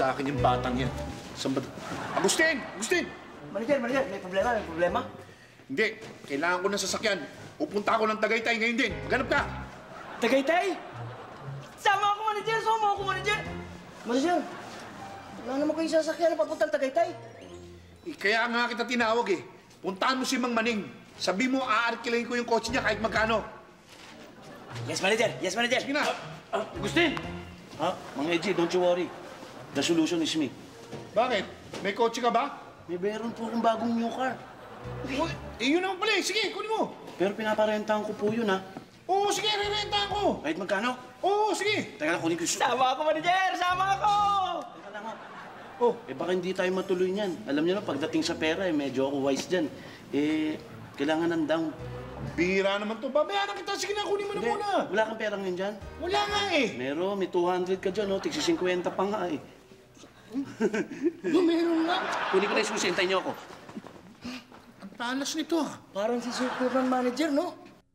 sa akin yung batang yan. Saan ba? Agustin! Agustin! Manager, may problema. Hindi. Kailangan ko ng sasakyan. Pupunta ako ng Tagaytay ngayon din. Maghanap ka! Tagaytay? Sama ako, manager! Manager, wala naman kayong sasakyan na papuntang Tagaytay. Kaya nga kita tinawag eh. Puntahan mo si Mang Maning. Sabi mo, aarkilahin ko yung kotse niya kahit magkano. Yes, manager! Sige na! Agustin! Mang Eji, don't you worry. The solution is me. Bakit? May kotse ka ba? May meron po akong bagong new car. Yun naman pala eh. Sige, kunin mo. Pero pinaparentahan ko po yun, ha? Oo, sige, re-rentahan ko. Kahit magkano? Oo, sige. Teka lang, kunin ko yung... Sama ako, manager! Sama ako! Teka lang, ha? Oh, baka hindi tayo matuloy niyan. Alam niyo na, pagdating sa pera, medyo ako wise dyan. Kailangan ng down. Bira naman to. Babayaran kita. Sige na, kunin mo na muna. Wala kang perang yun dyan? Wala nga eh. Meron, may 200 ka dyan, tigsi 50 pa nga eh. Meron nga. Kunin ko na yung susi, hintayin niyo ako. Ang talas nito. Parang si Superman manager, no?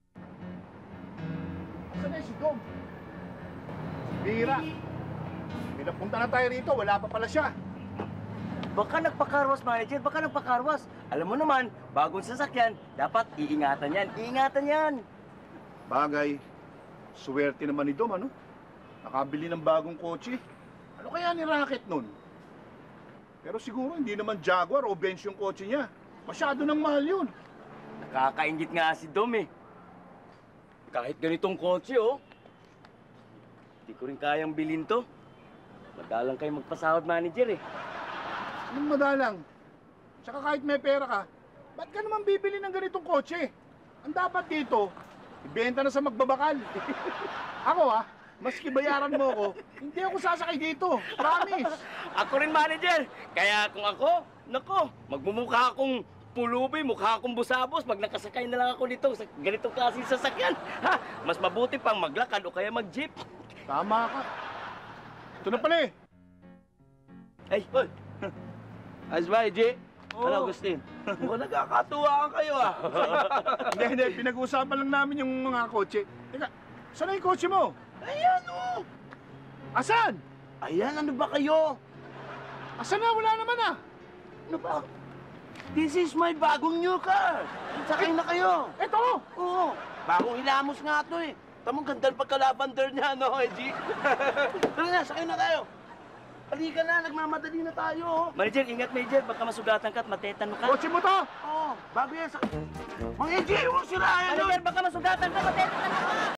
Saan na si Dom? Bira. Pinapunta na tayo rito. Wala pa pala siya. Baka nagpakarwas, manager. Baka nagpakarwas. Alam mo naman, bagong sasakyan, dapat iingatan yan. Iingatan yan. Bagay. Swerte naman ni Dom, ano? Nakabili ng bagong kotse. Ano kaya ni Racket nun? Pero siguro hindi naman Jaguar o Benz yung kotse niya. Masyado nang mahal yun. Nakakaingit nga si Dom, eh. Kahit ganitong kotse, oh. Hindi ko rin kayang bilhin to. Madalang kayo magpasahod, manager, eh. Anong madalang? Tsaka kahit may pera ka, ba't ka naman bibili ng ganitong kotse? Ang dapat dito, ibenta na sa magbabakal. Ako maski bayaran mo ako, hindi ako sasakay dito. Promise. Ako rin, manager. Kaya kung ako, nako, magmumukha akong pulubi, mukha akong busabos. Pag nakasakay na lang ako dito sa ganitong klaseng sasakyan. Ha? Mas mabuti pang maglakad o kaya mag-jeep. Tama ka. Ito na pala eh. Ay, hoy. Ayos ba, Eji? Oo. Ano, Agustin? Mukhang nagkakatuwaan kayo, ah. Hindi. Pinag-uusapan lang namin yung mga kotse. Teka, saan na yung kotse mo? Ayan, oh. Asan? Ayan, ano ba kayo? Asan na? Wala naman ah. Ano ba? This is my bagong new car. Sakay na kayo. Ito! Oo. Bagong hilamos nga to, eh. Tamang gandang pagka-lavender niya, no, Eji? Tara na, sakay na tayo. Halika na, nagmamadali na tayo, oh. Manager, ingat, manager. Baka masugatan ka at matetan ka. Kotse mo to! Oo, bago yan sa... Mang Eji, huwag sirayan, no? Manager, baka masugatan ka, matetan ka.